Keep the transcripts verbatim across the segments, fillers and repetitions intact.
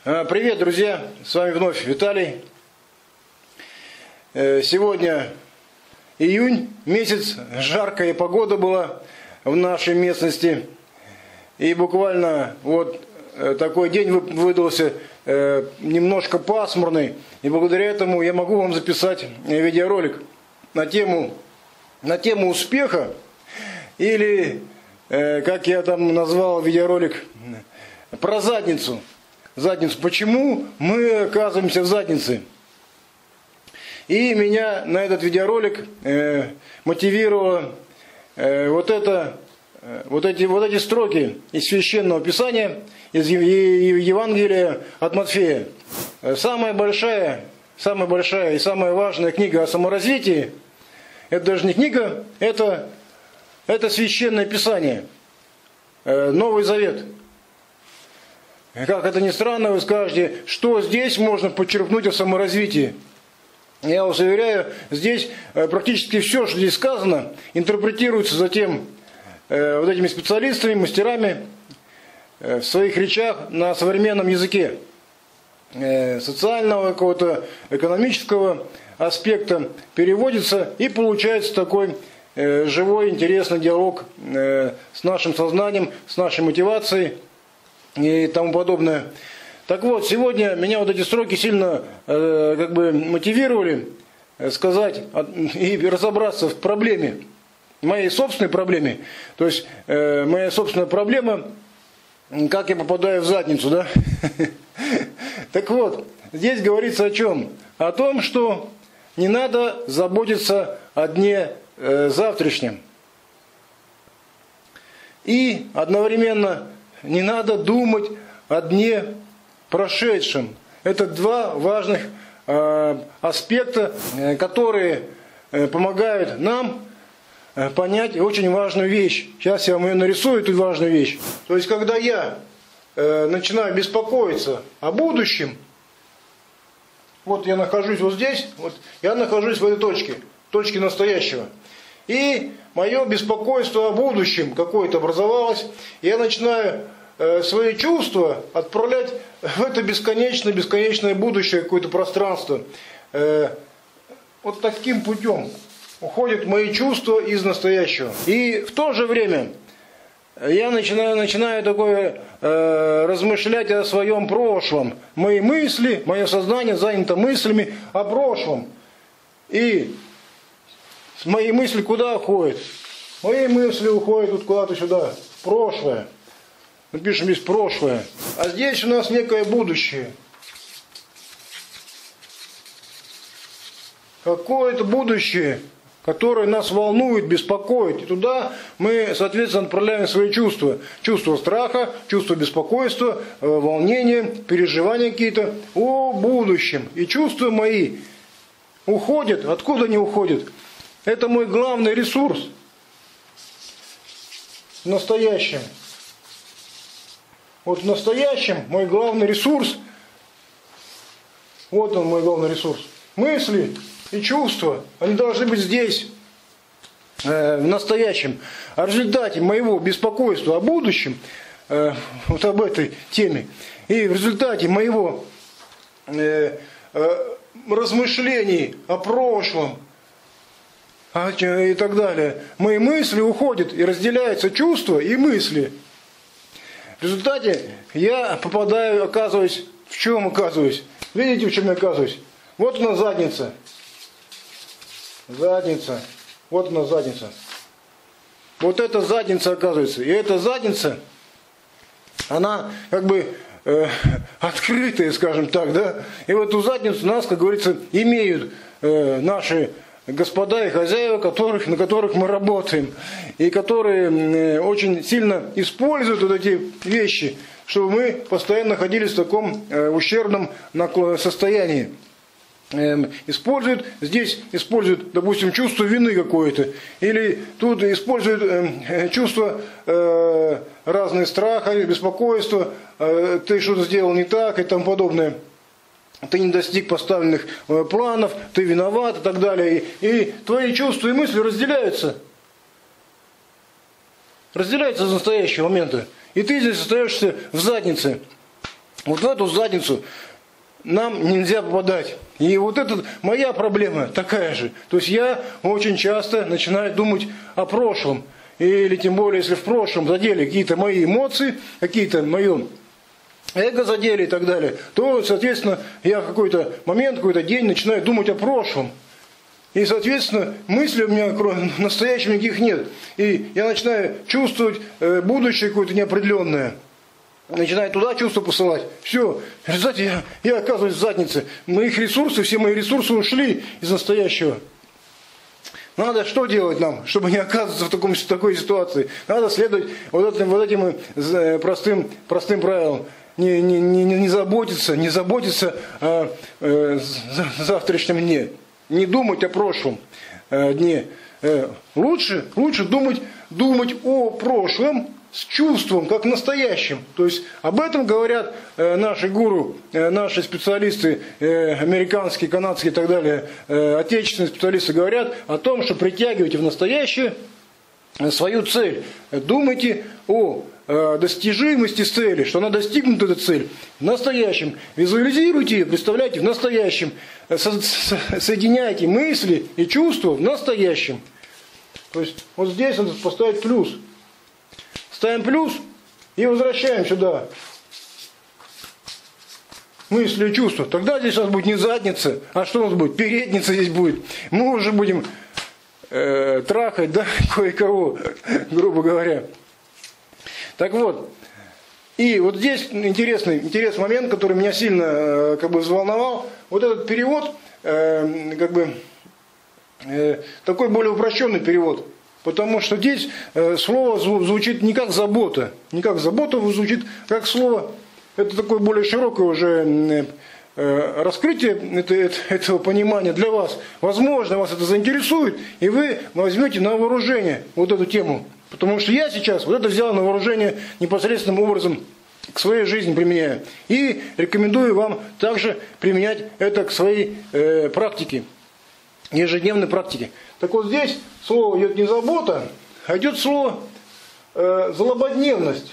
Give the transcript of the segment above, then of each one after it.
Привет, друзья! С вами вновь Виталий. Сегодня июнь месяц, жаркая погода была в нашей местности. И буквально вот такой день выдался немножко пасмурный. И благодаря этому я могу вам записать видеоролик на тему, на тему успеха. Или, как я там назвал видеоролик, про задницу. Задницу. Почему мы оказываемся в заднице? И меня на этот видеоролик э, мотивировало э, вот, это, э, вот, эти, вот эти строки из Священного Писания, из Евангелия от Матфея. Самая большая, самая большая и самая важная книга о саморазвитии, это даже не книга, это, это Священное Писание, э, Новый Завет. Как это ни странно, вы скажете, что здесь можно подчеркнуть о саморазвитии. Я вас уверяю, здесь практически все, что здесь сказано, интерпретируется затем э, вот этими специалистами, мастерами э, в своих речах на современном языке. Э, социального, какого-то экономического аспекта переводится, и получается такой э, живой, интересный диалог э, с нашим сознанием, с нашей мотивацией и тому подобное. Так вот, сегодня меня вот эти строки сильно э, как бы мотивировали сказать и разобраться в проблеме, моей собственной проблеме. То есть, э, моя собственная проблема, как я попадаю в задницу, да? Так вот, здесь говорится о чем? О том, что не надо заботиться о дне э, завтрашнем. И одновременно не надо думать о дне прошедшем. Это два важных э, аспекта, э, которые э, помогают нам э, понять очень важную вещь. Сейчас я вам ее нарисую, эту важную вещь. То есть, когда я э, начинаю беспокоиться о будущем, вот я нахожусь вот здесь, вот я нахожусь в этой точке, точке настоящего. И мое беспокойство о будущем какое-то образовалось, и я начинаю э, свои чувства отправлять в это бесконечное, бесконечное будущее, какое-то пространство. Э, вот таким путем уходят мои чувства из настоящего. И в то же время я начинаю, начинаю такое э, размышлять о своем прошлом. Мои мысли, мое сознание занято мыслями о прошлом. И мои мысли куда уходят? Мои мысли уходят вот куда-то сюда, в прошлое. Мы пишем здесь прошлое. А здесь у нас некое будущее. Какое-то будущее, которое нас волнует, беспокоит. И туда мы, соответственно, отправляем свои чувства. Чувство страха, чувство беспокойства, волнения, переживания какие-то о будущем. И чувства мои уходят. Откуда они уходят? Это мой главный ресурс в настоящем. Вот в настоящем мой главный ресурс, вот он мой главный ресурс. Мысли и чувства, они должны быть здесь, э, в настоящем. А в результате моего беспокойства о будущем, э, вот об этой теме, и в результате моего э, э, размышлений о прошлом, и так далее, мои мысли уходят, и разделяются чувства и мысли. В результате я попадаю, оказываюсь, в чем оказываюсь? Видите, в чем я оказываюсь? Вот у нас задница. Задница. Вот у нас задница. Вот эта задница оказывается. И эта задница, она как бы э, открытая, скажем так, да? И в эту задницу нас, как говорится, имеют э, наши господа и хозяева, которых, на которых мы работаем, и которые очень сильно используют вот эти вещи, чтобы мы постоянно находились в таком ущербном состоянии. Используют, здесь используют, допустим, чувство вины какое-то, или тут используют чувство разные страха, беспокойства, ты что-то сделал не так и тому подобное. Ты не достиг поставленных планов, ты виноват и так далее. И, и твои чувства и мысли разделяются. Разделяются с настоящего момента. И ты здесь остаешься в заднице. Вот в эту задницу нам нельзя попадать. И вот это моя проблема такая же. То есть я очень часто начинаю думать о прошлом. Или тем более, если в прошлом задели какие-то мои эмоции, какие-то мое эго задели и так далее, то, соответственно, я в какой-то момент, какой-то день начинаю думать о прошлом. И, соответственно, мыслей у меня настоящих никаких нет. И я начинаю чувствовать будущее какое-то неопределенное. Начинаю туда чувства посылать. Все, в результате я, я оказываюсь в заднице. Моих ресурсов, все мои ресурсы ушли из настоящего. Надо что делать нам, чтобы не оказываться в, таком, в такой ситуации? Надо следовать вот этим, вот этим простым, простым правилам. Не, не, не, не заботиться, не заботиться о э, завтрашнем дне. Не думать о прошлом э, дне. Э, лучше, лучше думать, думать о прошлом с чувством, как настоящим. То есть об этом говорят э, наши гуру, э, наши специалисты, э, американские, канадские и так далее, э, отечественные специалисты говорят о том, что притягивайте в настоящее свою цель. Думайте о э, достижимости цели, что она достигнута, эта цель, в настоящем. Визуализируйте ее, представляйте в настоящем. Со со соединяйте мысли и чувства в настоящем. То есть вот здесь надо поставить плюс. Ставим плюс и возвращаем сюда мысли и чувства. Тогда здесь у нас будет не задница, а что у нас будет? Передница здесь будет. Мы уже будем э, трахать, да, кое-кого, грубо говоря. Так вот, и вот здесь интересный, интересный момент, который меня сильно э, как бы взволновал. Вот этот перевод, э, как бы, э, такой более упрощенный перевод. Потому что здесь э, слово звучит не как забота, не как забота звучит, как слово, это такое более широкое уже э, раскрытие это, это, этого понимания для вас. Возможно, вас это заинтересует, и вы возьмете на вооружение вот эту тему. Потому что я сейчас вот это взял на вооружение непосредственным образом к своей жизни применяю. И рекомендую вам также применять это к своей э, практике, ежедневной практике. Так вот здесь слово идет не забота, а идет слово э, злободневность.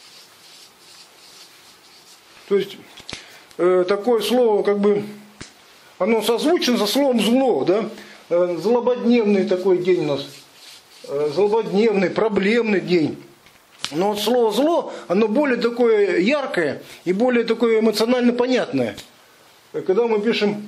То есть э, такое слово, как бы, оно созвучно со словом зло, да? Э, злободневный такой день у нас. Э, злободневный, проблемный день. Но вот слово зло, оно более такое яркое и более такое эмоционально понятное. Когда мы пишем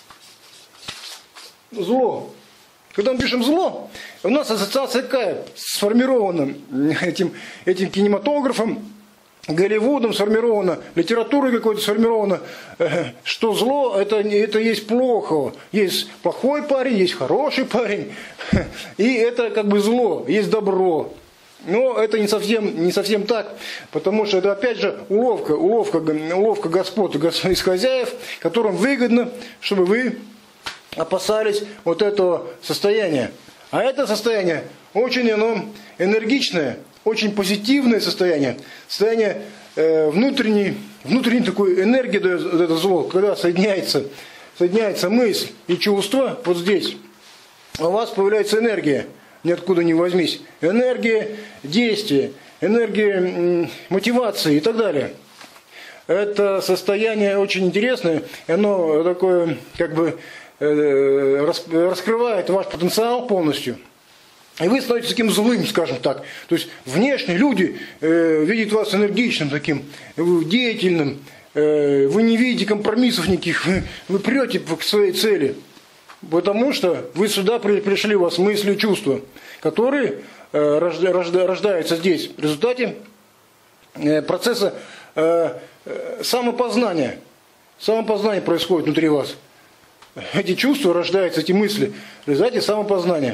зло, Когда мы пишем зло, у нас ассоциация какая? Сформирована этим, этим кинематографом, Голливудом сформирована, литературой какой-то сформирована, что зло это, это есть плохо. Есть плохой парень, есть хороший парень, и это как бы зло, есть добро. Но это не совсем, не совсем так, потому что это опять же уловка, уловка, уловка господ из хозяев, которым выгодно, чтобы вы опасались вот этого состояния. А это состояние очень оно энергичное, очень позитивное состояние, состояние э, внутренней, внутренней такой энергии дает это зло, когда соединяется, соединяется мысль и чувство вот здесь. У вас появляется энергия, ниоткуда не возьмись, энергия действия, энергия м, мотивации и так далее. Это состояние очень интересное, оно такое как бы раскрывает ваш потенциал полностью, и вы становитесь таким злым, скажем так. То есть внешне люди э, видят вас энергичным, таким деятельным, э, вы не видите компромиссов никаких, вы, вы прете к своей цели, потому что вы сюда при, пришли, у вас мысли и чувства, которые э, рожда, рожда, рождаются здесь в результате э, процесса э, э, самопознания. Самопознание происходит внутри вас. Эти чувства рождаются, эти мысли в результате самопознания.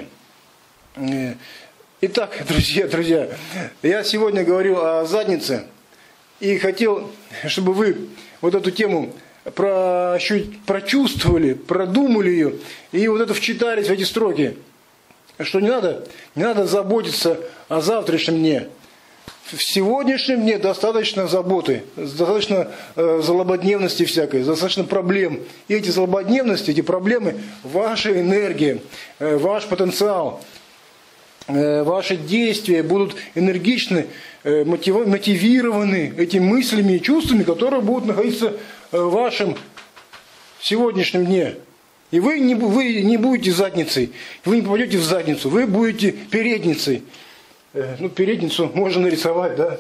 Итак, друзья, друзья, я сегодня говорил о заднице и хотел, чтобы вы вот эту тему прочувствовали, продумали ее и вот это вчитались в эти строки, что не надо, не надо заботиться о завтрашнем дне. В сегодняшнем дне достаточно заботы, достаточно э, злободневности всякой, достаточно проблем. И эти злободневности, эти проблемы, ваша энергия, э, ваш потенциал. ваши действия будут энергичны, мотивированы этими мыслями и чувствами, которые будут находиться в вашем сегодняшнем дне. И вы не, вы не будете задницей, вы не попадете в задницу, вы будете передницей. Ну, передницу можно нарисовать, да?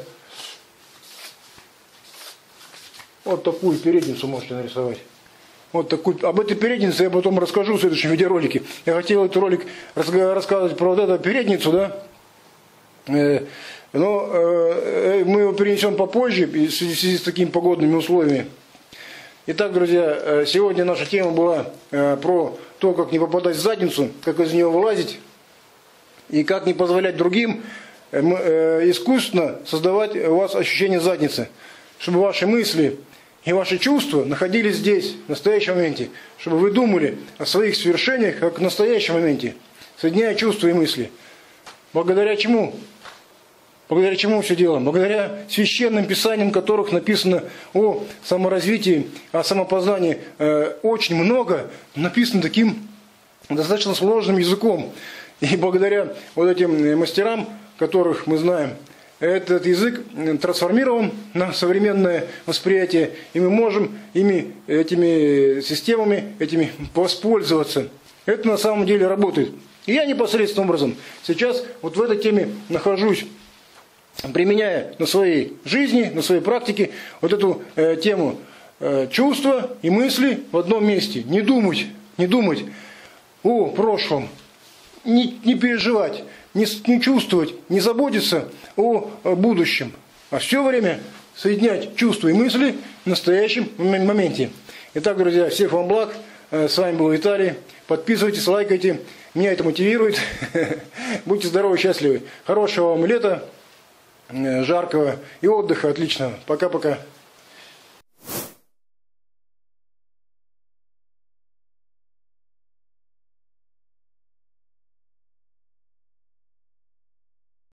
Вот такую передницу можете нарисовать. Вот такую. Об этой переднице я потом расскажу в следующем видеоролике. Я хотел этот ролик рассказывать про вот эту передницу, да? Но мы его перенесем попозже в связи с такими погодными условиями. Итак, друзья, сегодня наша тема была про то, как не попадать в задницу, как из нее вылазить и как не позволять другим искусственно создавать у вас ощущение задницы, чтобы ваши мысли и ваши чувства находились здесь, в настоящем моменте, чтобы вы думали о своих свершениях, как в настоящем моменте, соединяя чувства и мысли. Благодаря чему? Благодаря чему все делаем? Благодаря священным писаниям, в которых написано о саморазвитии, о самопознании. Э, очень много написано таким достаточно сложным языком. И благодаря вот этим мастерам, которых мы знаем, этот язык трансформирован на современное восприятие, и мы можем ими, этими системами, этими воспользоваться. Это на самом деле работает. И я непосредственным образом сейчас вот в этой теме нахожусь, применяя на своей жизни, на своей практике вот эту э, тему э, чувства и мысли в одном месте. Не думать, не думать о прошлом, не, не переживать, не, не чувствовать, не заботиться о, о будущем, а все время соединять чувства и мысли в настоящем моменте. Итак, друзья, всех вам благ. С вами был Виталий. Подписывайтесь, лайкайте. Меня это мотивирует. Будьте здоровы, счастливы. Хорошего вам лета, жаркого и отдыха отличного. Пока-пока.